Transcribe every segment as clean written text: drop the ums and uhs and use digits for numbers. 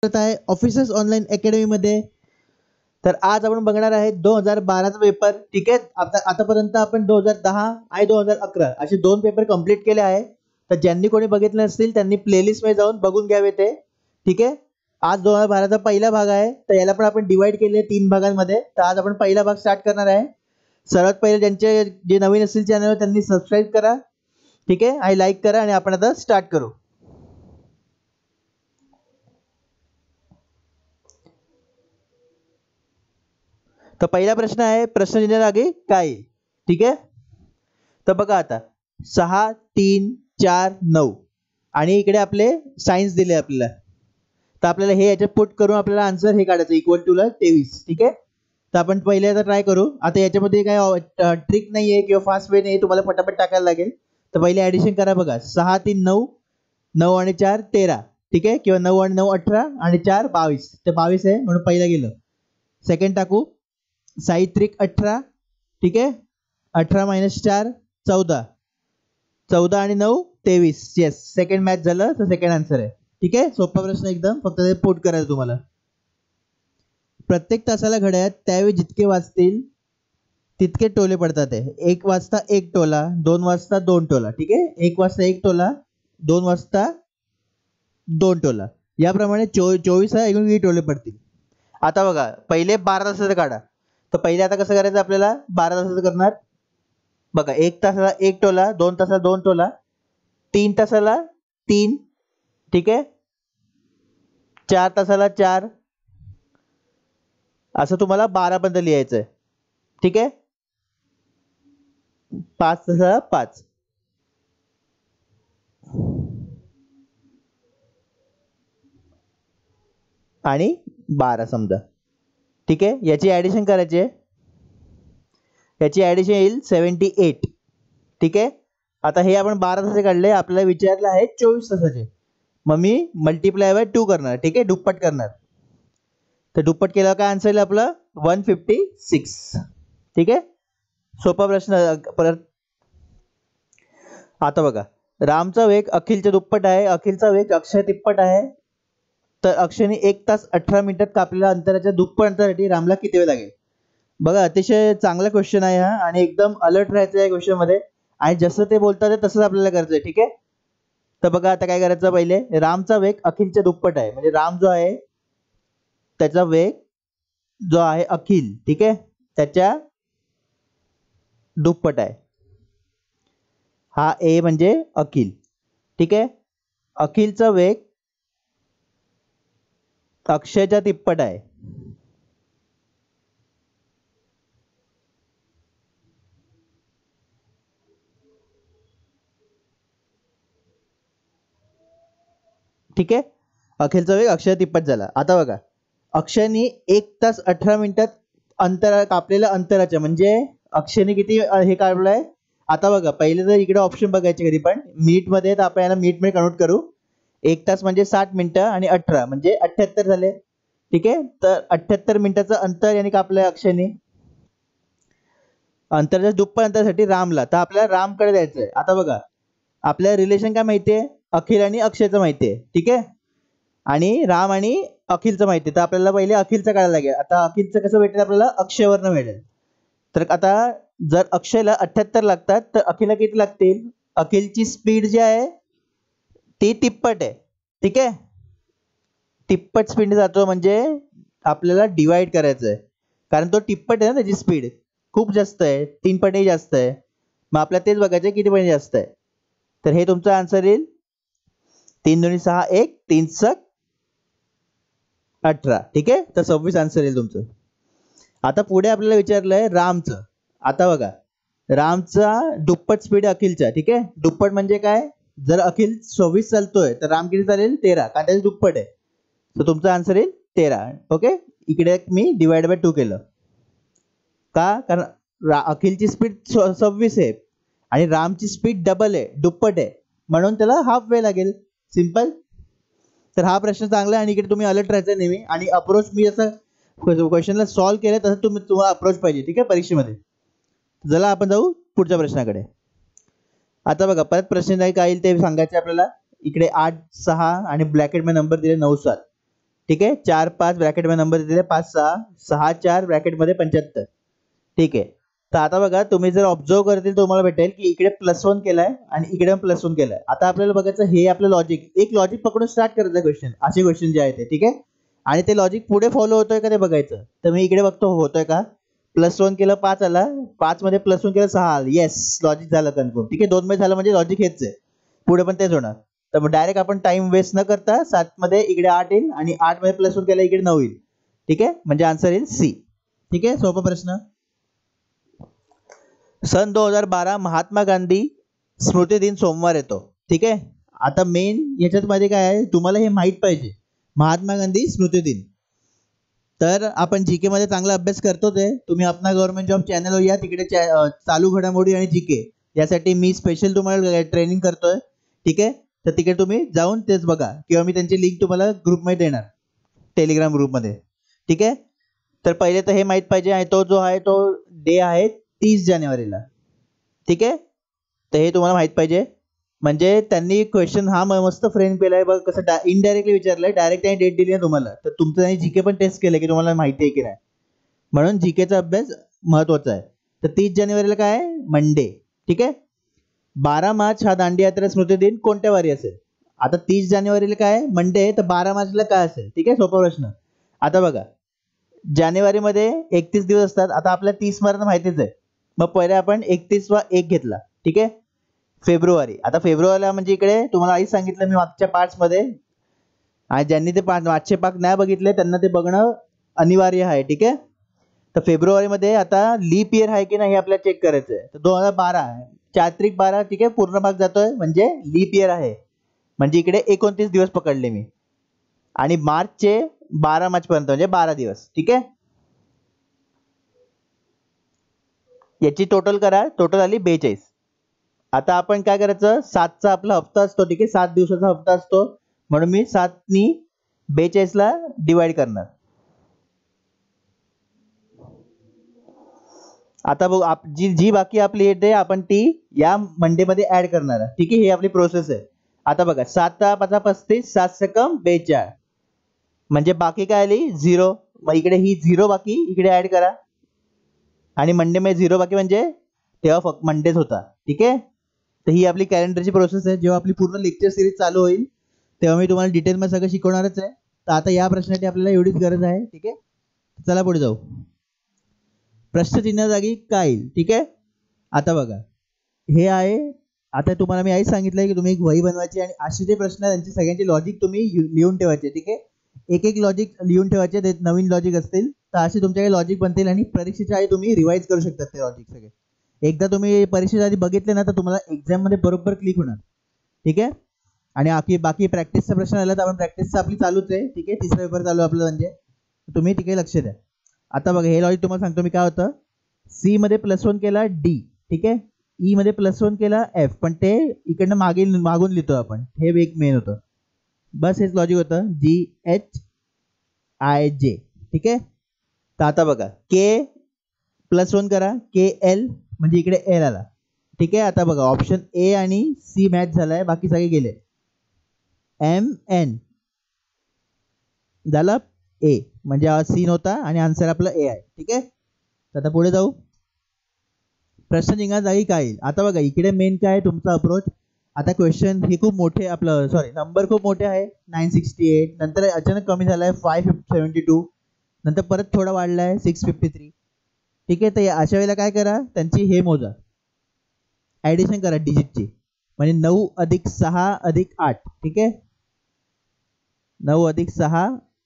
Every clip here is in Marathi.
आहे ऑफिसर्स ऑनलाईन अकॅडमी मध्ये। तर आज आपण बघणार आहे 2012चा पेपर। ठीक आहे, आतापर्यंत आपण 2010 आणि 2011 असे दोन पेपर कंप्लीट केले आहे। तर ज्यांनी कोणी बघितले नसतील त्यांनी प्लेलिस्ट मध्ये जाऊन बघून घ्यावे ते। ठीक आहे, आज 2012चा पहिला भाग आहे। तर याला पण आपण डिवाइड केले 3 भागांमध्ये। तर आज आपण पहिला भाग स्टार्ट करणार आहे। सर्वात पहिले ज्यांचे जे नवीन असतील चॅनल त्यांनी सबस्क्राइब करा। ठीक आहे, आणि लाईक करा आणि आपण आता स्टार्ट करू। तर पहिला प्रश्न आहे, प्रश्न लिहिण्याआधी काय येईल? ठीक आहे, तर बघा आता 6 3 4 9 आणि इकडे आपले सायन्स दिले आपल्याला। तर आपल्याला हे याच्यात पुट करून आपल्याला आन्सर हे काढायचं इक्वल टू ला 23। ठीक आहे, तर आपण पहिले आता ट्राय करू। आता याच्यामध्ये काय ट्रिक नाहीये किंवा फास्ट वे नाही, तुम्हाला फटाफट टाकायला लागेल। तर पहिले ऍडिशन करा। बघा 6 3 9 9 आणि 4 13। ठीक आहे, किंवा 9 आणि 9 18 आणि 4 22। तर 22 आहे म्हणून पहिला गेलं। सेकंड टाकू 6 त्रिक 18। ठीक आहे, 18 - 4 14 14 आणि 9 23। येस, सेकंड मॅच झालं, तर सेकंड आन्सर आहे। ठीक आहे, सोपा प्रश्न एकदम, फक्त ते पुट करायचं तुम्हाला। प्रत्येक तासाला घड्याळात त्यावेळी जितके वाजतील तितके टोले पडतात। 1 वाजता 1 टोला, 2 वाजता 2 टोला। ठीक आहे, 1 वाजता 1 टोला, 2 वाजता 2 टोला, याप्रमाणे 24 एकूण किती टोले पडतील? आता बघा पहिले 12 तासाचं काढा। तर पहिले आता कसं करायचं आपल्याला, 12 तासाचं करणार। बघा 1 तासाला 1 टोला, 2 तासाला 2 टोला, 3 तासाला 3। ठीक आहे, 4 तासाला 4, असं तुम्हाला 12 पर्यंत लिहायचं आहे। ठीक आहे, 5 तासाला 5 आणि 12 समजा। ठीक आहे, याची ऍडिशन करायची आहे। याची ऍडिशन येईल 78। ठीक आहे, आता हे आपण 12 तासाचे काढले, आपल्याला विचारलं आहे 24 तासाचे। मग मी मल्टिप्लाय बाय 2 करणार। ठीक आहे, दुप्पट करणार। तर दुप्पट केल्यावर काय आन्सर येईल आपलं 156। ठीक आहे, सोपा प्रश्न परत। आता बघा रामचा वेग अखिलच्या दुप्पट आहे, अखिलचा वेग अक्षय तिप्पट आहे। तर अक्षयने 1 तास 18 मिनिटात कापलेल्या अंतराच्या दुप्पट अंतरासाठी रामला किती वेळ लागेल? बघा अतिशय चांगला क्वेश्चन आहे हा, आणि एकदम अलर्ट राहायचं या क्वेश्चन मध्ये, आणि जसं ते बोलतात तसंच आपल्याला करायचं आहे। ठीक आहे, तर बघा आता काय करायचं, पहिले रामचा वेग अखिलच्या दुप्पट आहे, म्हणजे राम जो आहे त्याचा वेग जो आहे अखिल, ठीक आहे, त्याच्या दुप्पट आहे। हा ए म्हणजे अखिल। ठीक आहे, अखिलचा वेग अक्षयच्या तिप्पट आहे। ठीक आहे, अखिलचा वेग अक्षय तिप्पट झाला। आता बघा अक्षयने 1 तास 18 मिनिटात कापलेल्या अंतराच्या, म्हणजे अक्षयने किती हे काढलंय। आता बघा पहिले तर इकडे ऑप्शन बघायचे कधी पण मिनिट मध्ये, तर आपण याला मिनिट मध्ये कन्वर्ट करू। 1 तास म्हणजे 60 मिनिटं आणि 18 म्हणजे 78 झाले। ठीक आहे, तर 78 मिनिटाचं अंतर याने कापलंय अक्षयने। अंतराच्या दुप्पट अंतरासाठी रामला, तर आपल्याला रामकडे जायचंय। आता बघा आपल्याला रिलेशन काय माहितीये, अखिल आणि अक्षयचं माहितीये। ठीक आहे, आणि राम आणि अखिलचं माहितीये, तर आपल्याला पहिले अखिलचं काढायला लागेल। आता अखिलचं कसं भेटेल आपल्याला, अक्षयवरनं मिळेल। तर आता जर अक्षयला 78 लागतात, तर अखिलला किती लागतील? अखिलची स्पीड जी आहे ती तिप्पट आहे। ठीक आहे, तिप्पट स्पीड जातो, म्हणजे आपल्याला डिवाइड करायचं आहे, कारण तो तिप्पट आहे ना, त्याची स्पीड खूप जास्त आहे, 3 पटीने जास्त आहे। मग आपल्याला तेच बघायचं किती पटीने जास्त आहे। तर हे तुमचं आन्सर येईल 3 2 6 1 3 6 18। ठीक आहे, तर 26 आन्सर येईल तुमचं। आता पुढे आपल्याला विचारलंय रामचं। आता बघा रामचा दुप्पट स्पीड अखिलच्या। ठीक आहे, दुप्पट म्हणजे काय, जर अखिल 24 चालतोय तर राम किती चालेल 13, कारण त्याचे दुप्पट आहे। तर तुमचा आन्सर येईल 13। ओके, इकडे मी डिवाइड बाय 2 केलं का, कारण अखिलची स्पीड 26 आहे आणि रामची स्पीड डबल आहे, दुप्पट आहे, म्हणून त्याला हाफ वे लागेल। सिंपल। तर हा प्रश्न चांगला आहे, आणि इकडे तुम्ही अलर्ट राहायचं नेहमी, आणि अप्रोच मी जसं क्वेश्चनला सॉल्व्ह केलं तसं तुम्हाला अप्रोच पाहिजे। ठीक आहे, परीक्षेमध्ये। चला आपण जाऊ पुढच्या प्रश्नाकडे। आता बघा परत प्रश्न काय येईल ते सांगायचे आपल्याला। इकडे 8 6 आणि ब्रॅकेट मध्ये नंबर दिले 9 7। ठीक आहे, 4 5 ब्रॅकेटमध्ये नंबर दिले 5 6 6 4 ब्रॅकेटमध्ये 75. ठीक आहे, तर आता बघा तुम्ही जर ऑब्झर्व करतील तुम्हाला भेटेल की इकडे +1 केलाय आणि इकडे +1 केलाय. आता आपल्याला बघायचं हे आपलं लॉजिक, एक लॉजिक पकडून स्टार्ट करायचं क्वेश्चन, असे क्वेश्चन जे आहे ते. ठीक आहे, आणि ते लॉजिक पुढे फॉलो होतोय का ते बघायचं. तर मी इकडे बघतो होतोय का. +1 केलं 5 आला, 5 मध्ये +1 केलं 6 आला. येस, लॉजिक झालं कन्फर्म. ठीक आहे, 2 मध्ये झालं म्हणजे लॉजिक हेच आहे, पुढे पण तेच होणार. तर मग डायरेक्ट आपण टाइम वेस्ट न करता 7 मध्ये इकडे 8 येईल आणि 8 मध्ये +1 केलं इकडे 9 येईल. ठीक आहे, म्हणजे आन्सर येईल सी. ठीक आहे, सोपा प्रश्न. सन 2012 महात्मा गांधी स्मृती दिन सोमवार येतो. ठीक आहे, आता मेन याच्यात मध्ये काय आहे तुम्हाला हे माहित पाहिजे, महात्मा गांधी स्मृती दिन. तर आपण जीके मध्ये चांगला अभ्यास करतोच आहे. तुम्ही अपना गव्हर्नमेंट जॉब चॅनलवर या, तिकडे चालू घडामोडी आणि जीके यासाठी मी स्पेशल तुम्हाला ट्रेनिंग करतोय. ठीक आहे, तर तिकडे तुम्ही जाऊन तेच बघा, किंवा मी त्यांची लिंक तुम्हाला ग्रुपमध्ये देणार, टेलिग्राम ग्रुपमध्ये. ठीक आहे, तर पहिले तर हे माहित पाहिजे आहे, तो जो आहे तो डे आहे 30 जानेवारीला. ठीक आहे, तर हे तुम्हाला माहित पाहिजे. म्हणजे त्यांनी क्वेश्चन हा मस्त फ्रेम केलाय बघ, कसं इनडायरेक्टली विचारलंय, डायरेक्ट त्यांनी डेट दिली आहे तुम्हाला. तर तुमचं त्यांनी जीके पण टेस्ट केलं की तुम्हाला माहिती आहे की नाही, म्हणून जीकेचा अभ्यास महत्वाचा आहे. तर 30 जानेवारीला काय आहे, मंडे. ठीक आहे, 12 मार्च हा दांडी यात्रा स्मृती दिन कोणत्या वारी असेल. आता 30 जानेवारीला काय आहे, मंडे आहे, तर 12 मार्चला काय असेल. ठीक आहे, सोपा प्रश्न. आता बघा जानेवारीमध्ये 31 दिवस असतात. आता आपल्या 30 मार्च माहितीच आहे, मग पहिले आपण 31 वा 1 घेतला. ठीक आहे, फेब्रुवारी. आता फेब्रुवारीला म्हणजे इकडे तुम्हाला आधीच सांगितलं मी मागच्या पार्ट्स मध्ये, आणि ज्यांनी ते मागचे पार्ट नाही बघितले त्यांना ते बघणं अनिवार्य आहे. ठीक आहे, तर फेब्रुवारीमध्ये आता लीप इयर आहे की नाही हे आपल्याला चेक करायचं आहे. तर 2012 चात्रिक 12. ठीक आहे, पूर्ण भाग जातोय म्हणजे लीप इयर आहे, म्हणजे इकडे 29 दिवस पकडले मी, आणि मार्चचे 12 मार्च पर्यंत म्हणजे 12 दिवस. ठीक आहे, याची टोटल करा, टोटल आली 42. आता आपण काय करायचं, 7चा आपला हप्ता असतो. ठीक आहे, 7 दिवसाचा हप्ता असतो, म्हणून मी 7 नी 42 ला डिवाइड करणार. आता बघ जी जी बाकी आपली येते आपण ती या मंडे मध्ये ऍड करणार. ठीक आहे, ही आपली प्रोसेस आहे. आता बघा 7 5 35, 7 सकम 42, म्हणजे बाकी काय आली 0. मग इकडे ही 0 बाकी इकडे ऍड करा, आणि मंडे मध्ये 0 बाकी म्हणजे तेव्हा फक्त मंडेच होता. ठीक आहे, तर ही आपली कॅलेंडरची प्रोसेस आहे. जेव्हा आपली पूर्ण लेक्चर सिरीज चालू होईल तेव्हा मी तुम्हाला डिटेलमध्ये सगळं शिकवणारच आहे. तर आता या प्रश्नासाठी आपल्याला एवढीच गरज आहे. ठीक आहे, चला पुढे जाऊ. प्रश्नचिन्ह जागी काय येईल. ठीक आहे, आता बघा हे आहे. आता तुम्हाला मी आधीच सांगितलंय की तुम्ही एक वही बनवायची आणि असे जे प्रश्न त्यांचे सगळ्यांचे लॉजिक तुम्ही लिहून ठेवायचे. ठीक आहे, एक एक लॉजिक लिहून ठेवायचे, ते नवीन लॉजिक असतील तर असे तुमच्याकडे लॉजिक बनतील, आणि परीक्षेच्या आधी तुम्ही रिवाइज करू शकता ते लॉजिक सगळे. एकदा तुम्ही परीक्षेच्या आधी बघितले ना तर तुम्हाला एक्झाम मध्ये बरोबर क्लिक होणार. ठीक आहे, आणि बाकी प्रॅक्टिसचा प्रश्न आला तर आपण प्रॅक्टिस आपली चालूच आहे. ठीक आहे, तिसरा पेपर चालू आपलं, म्हणजे तुम्ही तिकडे लक्ष द्या. आता बघा हे लॉजिक तुम्हाला सांगतो मी काय होतं. सी मध्ये +1 केला डी. ठीक आहे, ई मध्ये +1 केला एफ, पण ते इकडनं मागून लिहितो आपण, हे एक मेन होतं. बस हेच लॉजिक होतं, GHIJ. ठीक आहे, तर आता बघा के +1 करा, KL म्हणजे इकडे एल आला. ठीक आहे, आता बघा ऑप्शन ए आणि सी मॅच झालाय, बाकी सगळे गेले. MN झालं ए, म्हणजे हा सी नव्हता आणि आन्सर आपला ए आहे. ठीक आहे, तर आता पुढे जाऊ. प्रश्न जिंकण्या जागी काय येईल. आता बघा इकडे मेन काय आहे तुमचा अप्रोच. आता क्वेश्चन हे खूप मोठे, आपलं सॉरी नंबर खूप मोठे आहे, 968, नंतर अचानक कमी झालाय 572, नंतर परत थोडा वाढलाय 653. ठीक आहे, तर अशा वेळेला काय करा, त्यांची हे मोजा, ऍडिशन करा डिजिटची, म्हणजे 9 + 6 + 8. ठीक आहे, 9 + 6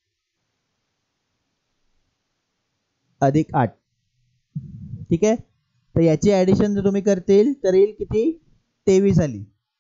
+ 8. ठीक आहे, तर याची ऍडिशन जर तुम्ही करतील तर येईल किती, 23 आली.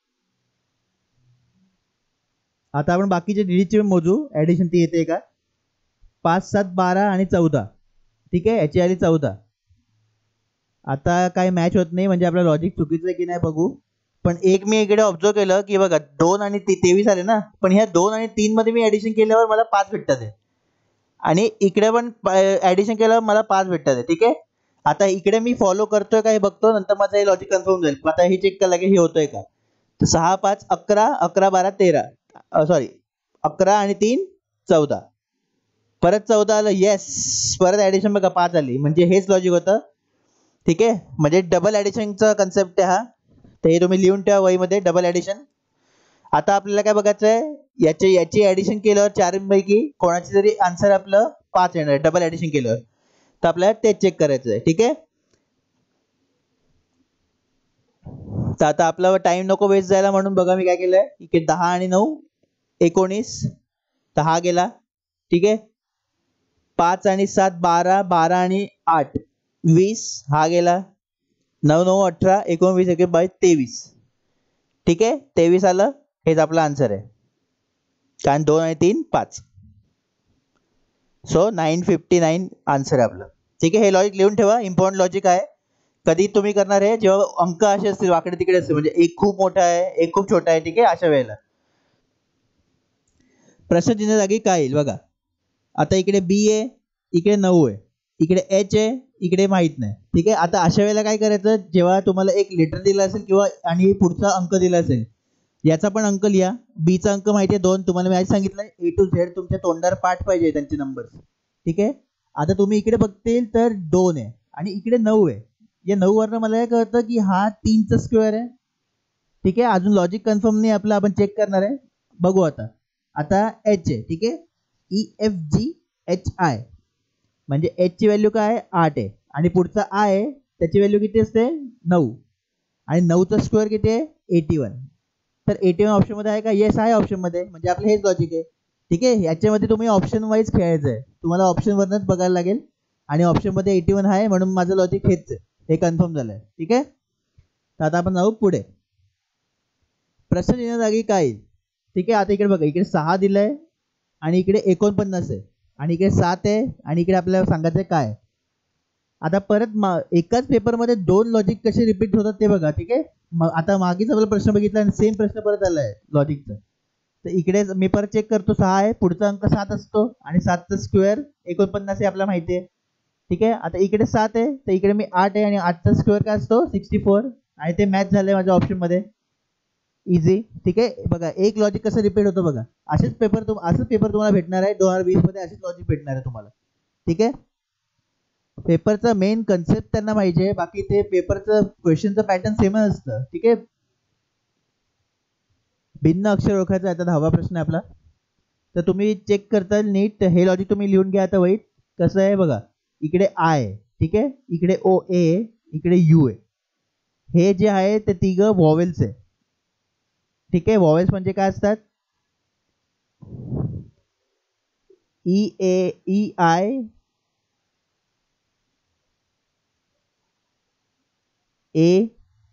आता आपण बाकीचे डिजिटचे मोजू, ऍडिशन ती येते का. 5 7 12 आणि 14. ठीक आहे, याची आली 14. आता काय मॅच होत नाही, म्हणजे आपलं लॉजिक चुकीचं आहे की नाही बघू. पण एक मी इकडे ऑब्झर्व केलं की बघा 2 आणि 23 आले ना, पण ह्या 2 आणि 3 मध्ये मी ऍडिशन केल्यावर मला 5 भेटतात आहे, आणि इकडे पण ऍडिशन केल्यावर मला 5 भेटतात आहे. ठीक आहे, आता इकडे मी फॉलो करतोय का हे बघतो, नंतर माझं हे लॉजिक कन्फर्म जाईल. आता हे चेक केलं की हे होतंय का. तर 6 5 11 11 12 13, सॉरी 11 आणि 3 14. परत 14 आलं, येस. परत ऍडिशन बघा 5 आली, म्हणजे हेच लॉजिक होतं. ठीक आहे, म्हणजे डबल ऍडिशनचा कन्सेप्ट आहे हा. तर हे तुम्ही लिहून ठेवा वहीमध्ये, डबल ऍडिशन. आता आपल्याला काय बघायचं आहे, याची ऍडिशन केल्यावर चारपैकी कोणाची जरी आन्सर आपलं 5 येणार डबल ऍडिशन केल्यावर, तर आपल्याला तेच चेक करायचं आहे. ठीक आहे, तर आता आपला टाइम नको वेस्ट जायला म्हणून बघा मी काय केलंय, इकडे 10 आणि 9 19, 10 गेला. ठीक आहे, 5 आणि 7 12, 12 आणि 8 20, हा गेला. 9 9 18 19 22 23. ठीक आहे, 23 आलं, हेच आपला आन्सर आहे, कारण 2 आणि 3 5. सो 959 आन्सर आहे आपलं. ठीक आहे, हे लॉजिक लिहून ठेवा, इम्पॉर्टंट लॉजिक आहे. कधी तुम्ही करणार आहे जेव्हा अंक असे असतील वाकडे तिकडे असतील, म्हणजे एक खूप मोठा आहे एक खूप छोटा आहे. ठीक आहे, अशा वेळेला प्रश्नचिन्ह जागी काय येईल बघा. आता इकडे बी आहे, इकडे 9 आहे, इकडे एच आहे, इकडे माहित नाही. ठीक आहे, आता अशा वेळेला काय करायचं, जेव्हा तुम्हाला एक लेटर दिला असेल किंवा आणि पुढचा अंक दिला असेल, याचा पण अंक लिहा. बी चा अंक माहिती आहे 2, तुम्हाला मी आज सांगितलंय ए टू झेड तुमच्या तोंडावर पाठ पाहिजे त्यांचे नंबर. ठीक आहे, आता तुम्ही इकडे बघतील तर 2 आहे आणि इकडे 9 आहे. या 9 वरनं मला काय कळतं की हा 3चा स्क्वेअर आहे. ठीक आहे, अजून लॉजिक कन्फर्म नाही आपलं, आपण चेक करणार आहे. बघू आता. आता एच आहे. ठीक आहे, EFGHI म्हणजे एच ची व्हॅल्यू काय आहे 8 आहे आणि पुढचा आय आहे त्याची व्हॅल्यू किती असते 9 आणि 9चा स्क्वेअर किती आहे 81. तर 81 ऑप्शन मध्ये आहे का, येस आहे ऑप्शन मध्ये, म्हणजे आपलं हेच लॉजिक आहे. ठीक आहे, याच्यामध्ये तुम्ही ऑप्शन वाईज खेळायचं आहे, तुम्हाला ऑप्शन वरनच बघायला लागेल आणि ऑप्शन मध्ये 81 आहे म्हणून माझं लॉजिक हेच आहे, हे कन्फर्म झालंय. ठीक आहे, तर आता आपण जाऊ पुढे. प्रश्न लिहिण्या जागी काय येईल. ठीक आहे, आता इकडे बघा, इकडे 6 दिलंय आणि इकडे 49 आहे आणि इकडे 7 आहे आणि इकडे आपल्याला सांगायचं काय. आता परत एकाच पेपरमध्ये 2 लॉजिक कसे रिपीट होतात ते बघा. ठीक आहे, आता मागेच आपला प्रश्न बघितला आणि सेम प्रश्न परत आलाय लॉजिकचा. तर इकडे मी परत चेक करतो, 6 आहे, पुढचा अंक 7 असतो आणि 7चा स्क्वेअर 49 आहे आपल्याला माहिती आहे. ठीक आहे, आता इकडे 7 आहे तर इकडे मी 8 आहे आणि 8चा स्क्वेअर काय असतो 64 आणि ते मॅच झालंय माझ्या ऑप्शन मध्ये, इझी. ठीक आहे, बघा एक लॉजिक कसं रिपीट होतं बघा. असंच पेपर तुम्हाला भेटणार आहे 2020 मध्ये, असेच लॉजिक भेटणार आहे तुम्हाला. ठीक आहे, पेपरचा मेन कन्सेप्ट त्यांना माहिती आहे, बाकी ते पेपरचं क्वेश्चनचं पॅटर्न सेम असतं. ठीक आहे, भिन्न अक्षर ओळखायचं आहे. आता 10वा प्रश्न आहे आपला, तर तुम्ही चेक करता नीट हे लॉजिक तुम्ही लिहून घ्या. आता वाईट कसं आहे बघा, इकडे आय आहे, ठीक आहे, इकडे ओ ए, इकडे यू आहे. हे जे आहे ते तिघं वॉवेल्स आहे. ठीक आहे, वॉवेल्स म्हणजे काय असतात, E A E I A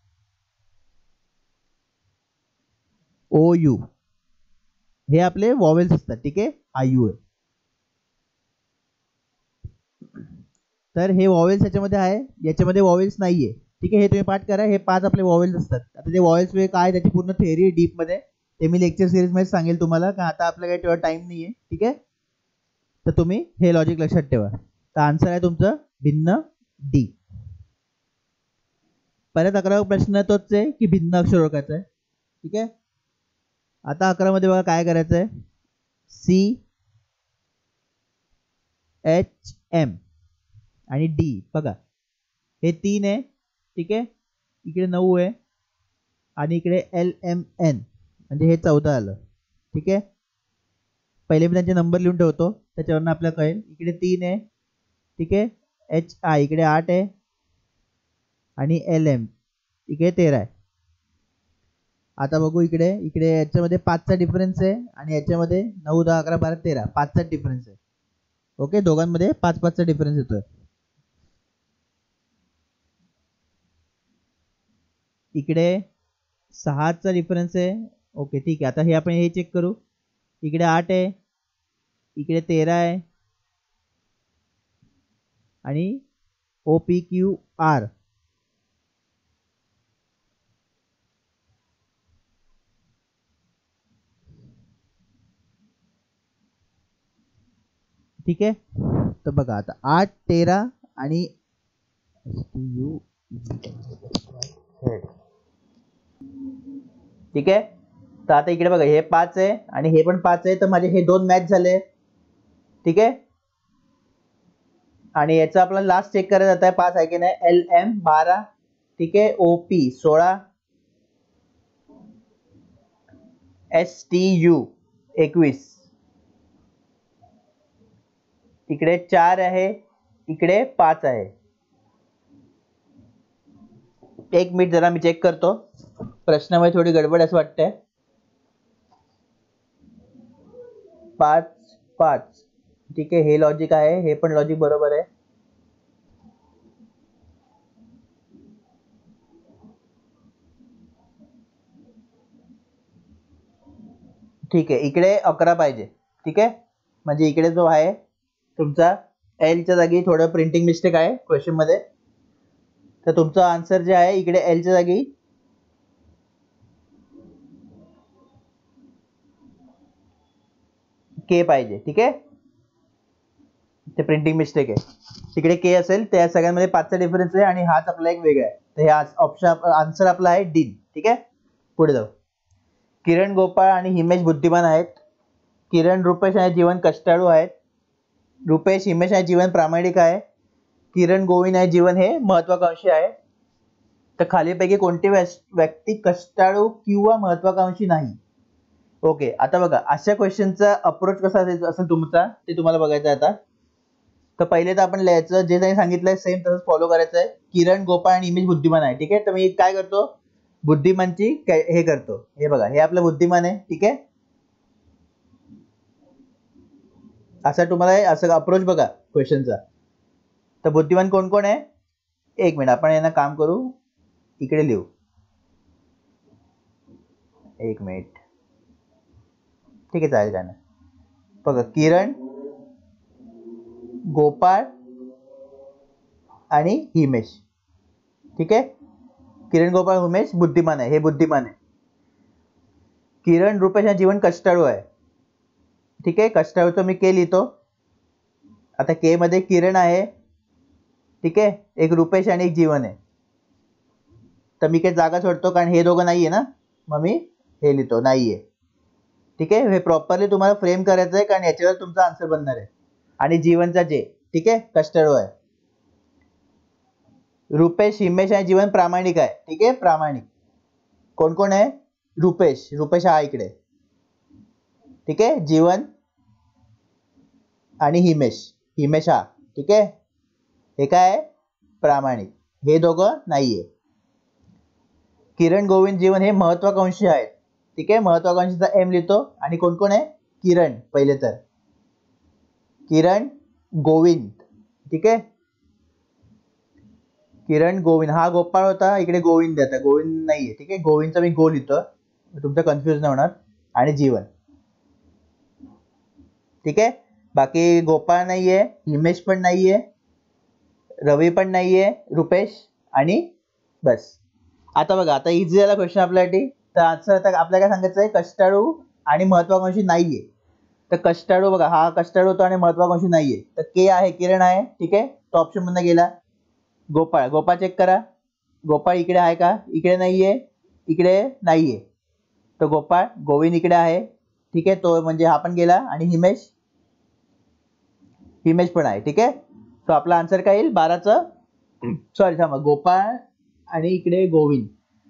O U, हे आपले वॉवेल्स असतात. ठीक आहे, हा यू आहे. तर हे वॉवेल्स याच्यामध्ये आहे, याच्यामध्ये वॉवेल्स नाहीये. ठीक आहे, हे तुम्ही पाठ करा, हे 5 आपले वॉवेल्स असतात. आता ते वॉवेल्स वे काय त्याची पूर्ण थेअरी डीप मध्ये ते मी लेक्चर सिरीज मध्ये सांगेल तुम्हाला, का आता आपल्या काही तेवढा टाइम नाहीये. ठीक आहे, तर तुम्ही हे लॉजिक लक्षात ठेवा. तर आन्सर आहे तुमचं भिन्न डी. परत 11वा प्रश्न तोच आहे की भिन्न अक्षर ओळखायचं आहे. ठीक आहे, आता 11 मध्ये बघा काय करायचं आहे, CHM आणि डी बघा, हे 3 आहे. ठीक आहे, इकडे 9 आहे आणि इकडे LMN म्हणजे हे 14 आलं. ठीक आहे, पहिले मी त्यांचे नंबर लिहून ठेवतो त्याच्यावरनं आपल्याला कळेल. इकडे 3 आहे. ठीक आहे, HI इकडे 8 आहे आणि LM इकडे 13 आहे. आता बघू इकडे याच्यामध्ये 5चा डिफरन्स आहे आणि याच्यामध्ये 9 10 11 12 13 5चा डिफरन्स आहे. ओके, दोघांमध्ये 5चा डिफरन्स येतोय. इकडे 6चा डिफरन्स आहे. ओके ठीक आहे, आता हे आपण हे चेक करू. इकडे 8 आहे, इकडे 13 आहे आणि OPQR ठीक आहे. तर बघा आता 8 13 आणि ठीक आहे, तर आता इकडे बघा हे 5 आहे आणि हे पण 5 आहे, तर माझे हे 2 मॅच झाले. ठीक आहे, आणि याचा आपल्याला लास्ट चेक करायचा जात आहे 5 आहे की नाही. LM 12, ठीक आहे, OP 16, STU 21, इकडे 4 आहे, इकडे 5 आहे. एक मिनिट जरा मी चेक करतो, प्रश्नामध्ये थोडी गडबड असं वाटतंय. 5 5, ठीक आहे, हे लॉजिक आहे, हे पण लॉजिक बरोबर आहे. ठीक आहे, इकडे 11 पाहिजे. ठीक आहे, म्हणजे इकडे जो आहे तुमचा L च्या जागी थोडं प्रिंटिंग मिस्टेक आहे क्वेश्चन मध्ये. तर तुमचा आन्सर जे आहे इकडे L च्या जागी K पाहिजे. ठीक आहे, ते प्रिंटिंग मिस्टेक आहे, तिकडे K असेल. त्या सगळ्यांमध्ये 5चा डिफरन्स आहे आणि हाच आपला एक वेगळा आहे. तर हे ऑप्शन आन्सर आपला आहे डी. ठीक आहे, पुढे जाऊ. किरण गोपाळ आणि हिमेश बुद्धिमान आहेत. किरण रुपेश आणि जीवन कष्टाळू आहेत. रुपेश हिमेश आणि जीवन प्रामाणिक आहे. किरण गोविंद आणि जीवन हे महत्वाकांक्षी आहे. तर खालीपैकी कोणती व्यक्ती कष्टाळू किंवा महत्वाकांक्षी नाही? ओके, आता बघा अशा क्वेश्चनचा अप्रोच कसा असेल तुमचा ते तुम्हाला बघायचं आहे आता. तर पहिले तर आपण लिहायचं जे त्यांनी सांगितलंय सेम तसंच फॉलो करायचं आहे. किरण गोपाळ आणि हिमेश बुद्धिमान आहे. ठीक आहे, तर मी काय करतो, बुद्धिमानची हे करतो. हे बघा, हे आपलं बुद्धिमान आहे. ठीक आहे, असं तुम्हाला असं अप्रोच बघा क्वेश्चनचा. तर बुद्धिमान कोण कोण आहे? एक मिनिट, आपण यांना काम करू, इकडे लिहू. एक मिनिट, ठीक आहे, चालेल काय ना. बघा, किरण गोपाळ आणि हिमेश. ठीक आहे, किरण गोपाळ हिमेश बुद्धिमान आहे, हे बुद्धिमान आहे. किरण रुपेश आणि जीवन कष्टाळू आहे. ठीक आहे, कष्टाळूचं मी के लिहितो. आता के मध्ये किरण आहे, ठीक आहे, एक रुपेश आणि एक जीवन आहे. तर मी काही जागा सोडतो कारण हे दोघं नाहीये ना, मग मी हे लिहितो नाहीये. ठीक आहे, हे प्रॉपरली तुम्हाला फ्रेम करायचं आहे कारण याच्यावर तुमचा आन्सर बनणार आहे. आणि जीवनचा जे, ठीक आहे, कष्टाळू आहे. रुपेश हिमेश आणि जीवन प्रामाणिक आहे. ठीक आहे, प्रामाणिक कोण कोण आहे? रुपेश, रुपेश हा इकडे. ठीक आहे, जीवन आणि हिमेश, हिमेश हा. ठीक आहे, हे काय आहे? प्रामाणिक, हे दोघं नाहीये. किरण गोविंद जीवन हे महत्वाकांक्षी आहेत. ठीक आहे, महत्वाकांक्षीचा एम लिहितो. आणि कोण कोण आहे? किरण पहिले तर, किरण गोविंद. ठीक आहे, किरण गोविंद, हा गोपाळ होता, इकडे गोविंद आता गोविंद नाहीये. ठीक आहे, गोविंदचा मी गो लिहितो, तुमचं कन्फ्युज नाही होणार. आणि जीवन. ठीक आहे, बाकी गोपाळ नाहीये, हिमेश पण नाहीये, रवी पण नाहीये, रुपेश आणि बस. आता बघा, आता इझी झाला क्वेश्चन आपल्यासाठी. तर आन्सर आता आपल्याला काय सांगायचं आहे? कष्टाळू आणि महत्वाकांक्षी नाहीये. तर कष्टाळू बघा, हा कष्टाळू होतो आणि महत्वाकांक्षी नाहीये. तर के आहे, किरण आहे. ठीक आहे, तो ऑप्शन मधून गेला. गोपाळ, गोपाळ चेक करा, गोपाळ इकडे आहे का? इकडे नाहीये, इकडे नाहीये. तर गोपाळ, गोविंद इकडे आहे. ठीक आहे, तो म्हणजे हा पण गेला. आणि हिमेश, हिमेश पण आहे. ठीक आहे, तो आपला आन्सर काय येईल? 12चं, सॉरी थांबा, गोपाळ आणि इकडे गोविंद.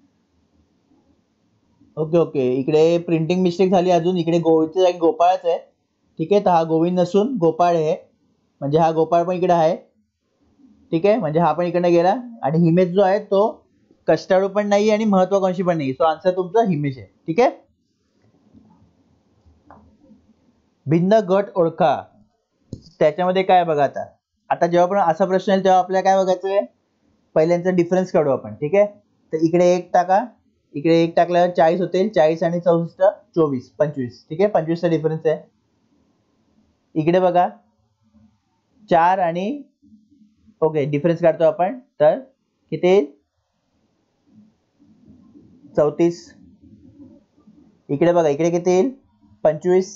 ओके ओके, इकडे प्रिंटिंग मिस्टेक झाली अजून, इकडे गोविंदच्या जागी गोपाळच आहे. ठीक आहे, तर हा गोविंद नसून गोपाळ आहे, म्हणजे हा गोपाळ पण इकडे आहे. ठीक आहे, म्हणजे हा पण इकडे गेला. आणि हिमेश जो आहे तो कष्टाळू पण नाही आणि महत्वाकांक्षी पण नाही. सो आन्सर तुमचा हिमेश आहे. ठीक आहे, भिन्न गट ओळखा, त्याच्यामध्ये काय बघा. आता आता जेव्हा पण असा प्रश्न येईल तेव्हा आपल्याला काय बघायचं आहे? पहिल्यांचा डिफरन्स काढू आपण. ठीक आहे, तर इकडे 1 टाका, इकडे 1 टाकल्यावर 40 होतील. 40 आणि 64 24, 25. ठीक आहे, 25चा डिफरन्स आहे. इकडे बघा 4 आणि ओके, डिफरन्स काढतो आपण. तर किती येईल? 34. इकडे बघा, इकडे किती येईल? 25.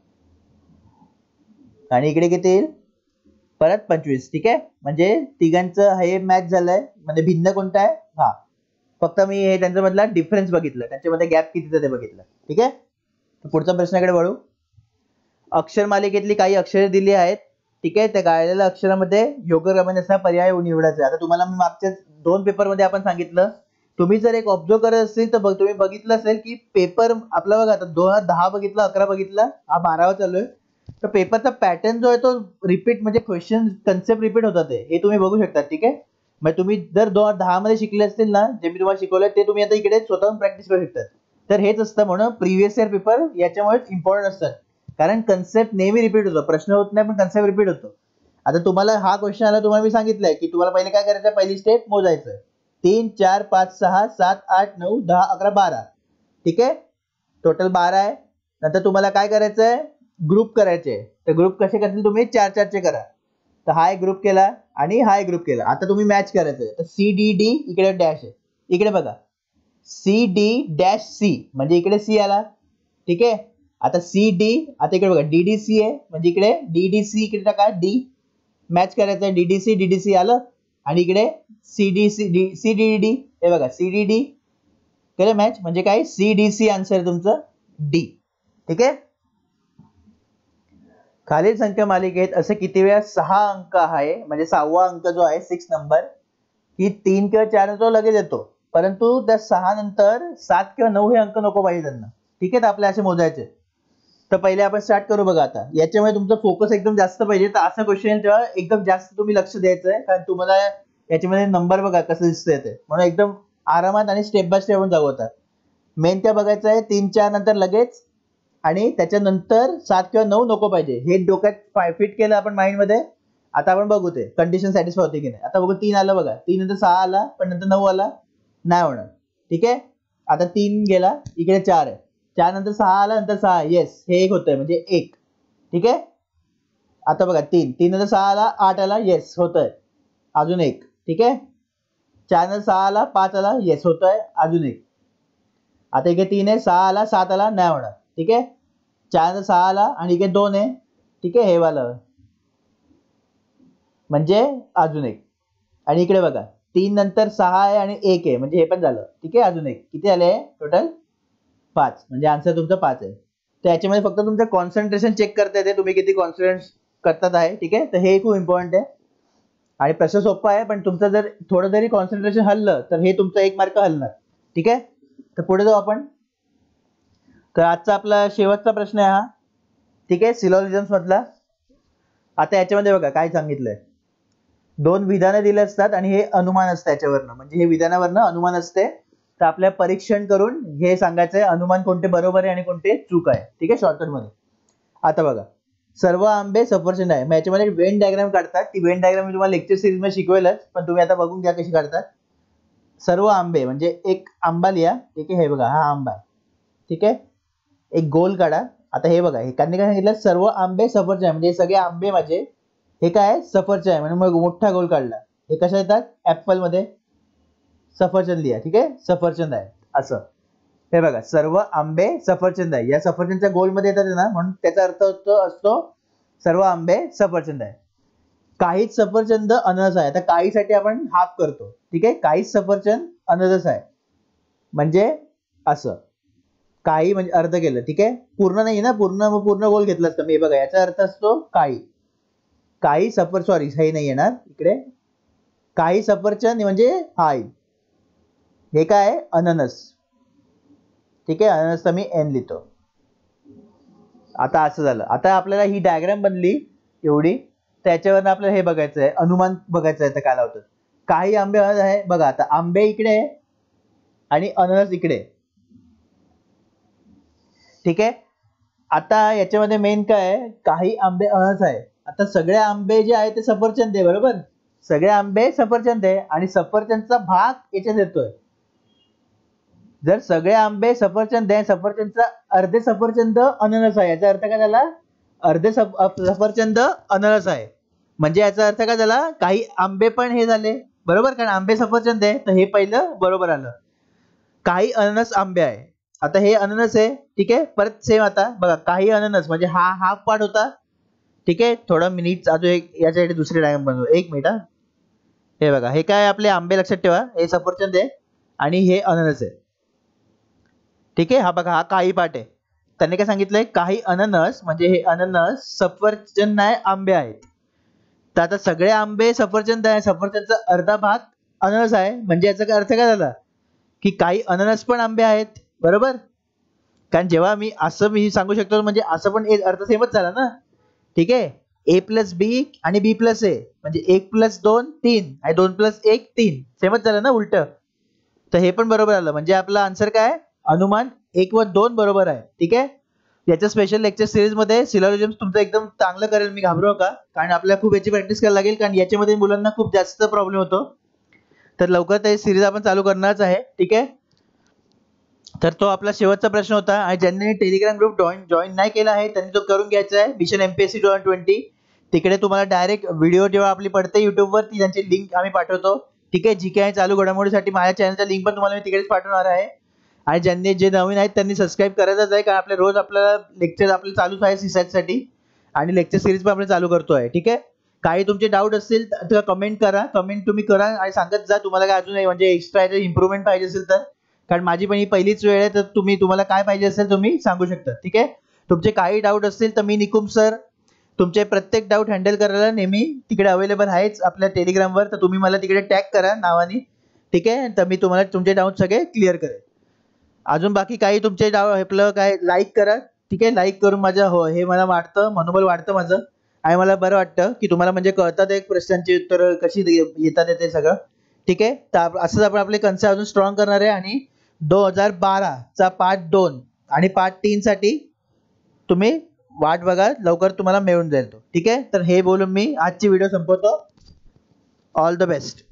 आणि इकडे किती येईल? परत 25. ठीक आहे, म्हणजे तिघांचं हे मॅच झालंय. म्हणजे भिन्न कोणता आहे? हा, फक्त मी हे त्यांच्यामधला डिफरन्स बघितलं, त्यांच्यामध्ये गॅप कितीचा ते बघितलं. ठीक आहे, तर पुढच्या प्रश्नाकडे वळू. अक्षर मालिकेतली काही अक्षरे दिली आहेत. ठीक आहे. त्या गाळलेल्या अक्षरामध्ये योग्य क्रमाने असणारा पर्याय निवडायचा. आता तुम्हाला मी मागच्या 2 पेपरमध्ये आपण सांगितलं, तुम्ही जर एक ऑब्झर्व करत असेल तर तुम्ही बघितलं असेल की पेपर आपला बघा, आता 2010 बघितला, 11 बघितला, हा 12वा चालू आहे. तर पेपरचा पॅटर्न जो आहे तो रिपीट, म्हणजे क्वेश्चन कन्सेप्ट रिपीट होतात हे तुम्ही बघू शकता. ठीक आहे. मग तुम्ही जर 2010 मध्ये शिकले असतील ना, जे मी तुम्हाला शिकवलंय ते तुम्ही आता इकडे स्वतःहून प्रॅक्टिस करू शकता. तर हेच असतं म्हणून प्रिव्हियस इयर पेपर याच्यामुळे इम्पॉर्टंट असतात, कारण कन्सेप्ट नेहमी रिपीट होतो. प्रश्न होत नाही पण कन्सेप्ट रिपीट होतो. आता तुम्हाला हा क्वेश्चन आला, तुम्हाला मी सांगितलंय की तुम्हाला पहिले काय करायचं, पहिली स्टेप मोजायचं 3 4 5 6 7 8 9 10 11 12. ठीक आहे. टोटल 12 आहे. नंतर तुम्हाला काय करायचंय, ग्रुप करायचे. तर ग्रुप कसे करतील तुम्ही, 4 4 चे करा. तर हा एक ग्रुप केला आणि हा एक ग्रुप केला. आता तुम्ही मॅच करायचं. तर सी डी डी इकडे डॅश आहे, इकडे बघा सी डी डॅश सी म्हणजे इकडे सी आला. ठीक आहे. आता सी डी, आता इकडे बघा डी डी सी आहे म्हणजे इकडे डी डी सी इकडे टाका, डी मॅच करायचं आहे. डी डी सी आलं आणि इकडे C D C D C D D, हे बघा सी डी डी केलं मॅच, म्हणजे काय सी डी सी आन्सर आहे तुमचं डी. ठीक आहे. खालील संख्या मालिकेत असे किती वेळा 6 अंक आहे, म्हणजे 6वा अंक जो आहे 6 नंबर, की 3 किंवा 4 तो लगेच येतो, परंतु त्या 6 नंतर 7 किंवा 9 हे अंक नको पाहिजे त्यांना. ठीक आहे. तर आपले असे मोजायचे. तर पहिले आपण स्टार्ट करू. बघा आता याच्यामुळे तुमचं फोकस एकदम जास्त पाहिजे. तर असं क्वेश्चन तेव्हा एकदम जास्त तुम्ही लक्ष द्यायचं आहे, कारण तुम्हाला याच्यामध्ये नंबर बघा कसं दिसतंय ते, म्हणून एकदम आरामात आणि स्टेप बाय स्टेप आपण जाऊ. आता मेन काय बघायचं आहे, 3 4 नंतर लगेच, आणि त्याच्यानंतर 7 किंवा 9 नको पाहिजे. हे डोक्यात फिट केलं आपण माइंड मध्ये. आता आपण बघू ते कंडिशन सॅटिस्फाय होते की नाही. आता बघू 3 आलं बघा, 3 नंतर 6 आला, पण नंतर 9 आला, नाही होणार. ठीक आहे. आता 3 गेला, इकडे 4 आहे, 4 नंतर 6 आला, नंतर 6, येस हे एक होतंय म्हणजे 1. ठीक आहे. आता बघा 3 नंतर 6 आला, 8 आला, येस होतंय, अजून 1. ठीक आहे. 4 नंतर 6 आला, 5 आला, येस होतंय, अजून 1. आता इकडे 3 आहे, 6 आला, 7 आला, नाही होणार. ठीक आहे. 4 नंतर 6 आला आणि इकडे 2 आहे. ठीक आहे. हे वाला म्हणजे अजून 1. आणि इकडे बघा 3 नंतर 6 आहे आणि 1 आहे, म्हणजे हे पण झालं. ठीक आहे. अजून 1, किती आले टोटल 5, म्हणजे आन्सर तुमचं 5 आहे. तर याच्यामध्ये फक्त तुमचं कॉन्सन्ट्रेशन चेक करता येते, तुम्ही किती कॉन्फिडन्स करतात आहे. ठीक आहे. तर हे खूप इम्पॉर्टंट आहे आणि प्रश्न सोपा आहे, पण तुमचं जर थोडं जरी कॉन्सन्ट्रेशन हललं तर हे तुमचं 1 मार्क हलणार. ठीक आहे. तर पुढे जाऊ आपण. तर आजचा आपला शेवटचा प्रश्न आहे हा. ठीक आहे. सिलॉजिझम्स मधला. आता याच्यामध्ये बघा काय सांगितलंय, 2 विधानं दिले असतात आणि हे अनुमान असतं याच्यावरनं, म्हणजे हे विधानावरनं अनुमान असते. तर आपल्या परीक्षण करून हे सांगायचंय अनुमान कोणते बरोबर आहे आणि कोणते चूक आहे. ठीक आहे. शॉर्टकट मध्ये. आता बघा सर्व आंबे सफरचंद आहे. मग याच्यामध्ये वेन डायग्राम काढतात. ती वेन डायग्राम मी तुम्हाला लेक्चर सिरीज मध्ये शिकवेलच, पण तुम्ही आता बघून घ्या कशी काढतात. सर्व आंबे म्हणजे एक आंबा लिहा. ठीक आहे. हे बघा हा आंबा आहे. ठीक आहे. एक गोल काढा. आता हे बघा, हे काय सांगितलं, सर्व आंबे सफरचंद आहे, म्हणजे हे सगळे आंबे माझे हे काय सफरचंद आहे, म्हणून मग मोठा गोल काढला. हे कशा येतात, ऍपल मध्ये सफरचंद लिहा. ठीक आहे. सफरचंद आहे असं. हे बघा सर्व आंबे सफरचंद आहे, या सफरचंदच्या गोल मध्ये येतात ना, म्हणून त्याचा अर्थ असतो सर्व आंबे सफरचंद आहे. काहीच सफरचंद अननस आहे. आता काहीसाठी आपण हाफ करतो. ठीक आहे. काहीच सफरचंद अननस आहे म्हणजे असं, काही म्हणजे अर्ध केलं. ठीक आहे. पूर्ण नाही ना, पूर्ण गोल घेतला असतं मी. बघा याचा अर्थ असतो काही सॉरी हे नाही येणार इकडे. काही सफरचंद म्हणजे हाय, हे काय आहे अननस. ठीक आहे. अननसचा मी एन लिहितो. आता असं झालं. आता आपल्याला ही डायग्राम बनली एवढी, त्याच्यावर आपल्याला हे बघायचं आहे, अनुमान बघायचं आहे. तर काय लावतात, काही आंबे आहे बघा. आता आंबे इकडे आहे आणि अननस इकडे. ठीक आहे. आता याच्यामध्ये मेन काय आहे, काही आंबे अननस आहे. आता सगळे आंबे जे आहे ते सफरचंद आहे, बरोबर. सगळे आंबे सफरचंद आहे आणि सफरचंदचा भाग याच्यात येतोय. जर सगळे आंबे सफरचंद आहे, सफरचंदचा अर्धे सफरचंद अननस आहे, याचा अर्थ काय झाला, अर्धे सफरचंद अननस आहे, म्हणजे याचा अर्थ काय झाला, काही आंबे पण हे झाले, बरोबर, कारण आंबे सफरचंद आहे, तर हे पहिलं बरोबर आलं. काही अननस आंबे आहे. आता हे अननस आहे. ठीक आहे. परत सेम आता बघा, काही अननस म्हणजे हा हाफ पार्ट होता. ठीक आहे. थोडा मिनिट अजून एक याच्यासाठी दुसरी डायग्राम बनवू. 1 मिनिट. हे बघा, हे काय आपले आंबे लक्षात ठेवा, हे सफरचंद आहे आणि हे अननस आहे. ठीक आहे. हा बघा हा काही पार्ट आहे. त्यांनी काय सांगितलंय, काही अननस म्हणजे हे अननस सफरचंद नाही आंबे आहेत. तर आता सगळे आंबे सफरचंद आहे, सफरचंदचा अर्धा भाग अननस आहे, म्हणजे याचा काय अर्थ काय झाला की काही अननस पण आंबे आहेत, बरोबर. कारण जेव्हा मी सांगू शकतो म्हणजे असं पण अर्थ सेमच झाला ना. ठीक आहे, ए प्लस बी आणि बी प्लस ए म्हणजे 1+2 3 आणि 2+1 3 सेमच झालं ना उलट. तर हे पण बरोबर आलं, म्हणजे आपला आन्सर काय अनुमान 1 व 2 बरोबर आहे. ठीक आहे, याच्या स्पेशल लेक्चर सिरीज मध्ये सिलॉजिझम तुमचं एकदम चांगलं करेल मी, घाबरू नका. कारण आपल्याला खूप याची प्रॅक्टिस करायला लागेल, कारण याच्यामध्ये मुलांना खूप जास्त प्रॉब्लेम होतो. तर लवकर ते सिरीज आपण चालू करणारच आहे. ठीक आहे, तर तो आपला शेवटचा प्रश्न होता. आणि ज्यांनी टेलिग्राम ग्रुप जॉईन नाही केला आहे त्यांनी तो करून घ्यायचा आहे. मिशन MPSC 2020 तिकडे तुम्हाला डायरेक्ट व्हिडिओ जेव्हा आपली पडते युट्यूबवर ती त्यांची लिंक आम्ही पाठवतो. ठीक आहे, जी काय चालू घडामोडीसाठी माझ्या चॅनलचा लिंक पण तुम्हाला मी तिकडेच पाठवणार आहे. आणि ज्यांनी जे नवीन आहेत त्यांनी सबस्क्राईब करायचंच आहे, कारण आपले रोज आपल्याला लेक्चर आपले चालूच आहे सीसॅटसाठी आणि लेक्चर सिरीज पण आपण चालू करतोय. ठीक आहे, काही तुमचे डाऊट असतील तर कमेंट तुम्ही करा आणि सांगत जा तुम्हाला काय अजून म्हणजे एक्स्ट्रा इम्प्रूव्हमेंट पाहिजे असेल तर. कारण माझी पण ही पहिलीच वेळ आहे, तर तुम्हाला काय पाहिजे असेल तुम्ही सांगू शकता. ठीक आहे, तुमचे काही डाऊट असतील तर मी निकुम सर तुमचे प्रत्येक डाऊट हँडल करायला नेहमी तिकडे अवेलेबल आहेच आपल्या टेलिग्रामवर. तर तुम्ही मला तिकडे टॅग करा नावाने. ठीक आहे, तर मी तुम्हाला तुमचे डाऊट सगळे क्लिअर करेन. अजून बाकी काही तुमचे डाऊट आपलं काय लाईक करा. ठीक आहे, लाईक करून माझं हे मला वाटतं मनोबल वाढतं माझं, आणि मला बरं वाटतं की तुम्हाला म्हणजे कळतात एक प्रश्नांची उत्तरं कशी येतात ते सगळं. ठीक आहे, तर असंच आपण आपले कन्सेप्ट अजून स्ट्रॉंग करणार आहे. आणि 2012 चा पार्ट 2 आणि पार्ट 3 साठी तुम्ही वाट बघा, लवकर तुम्हाला मिळून जाईल तो. ठीक आहे, तर हे बोलून मी आजची व्हिडिओ संपवतो. All the best.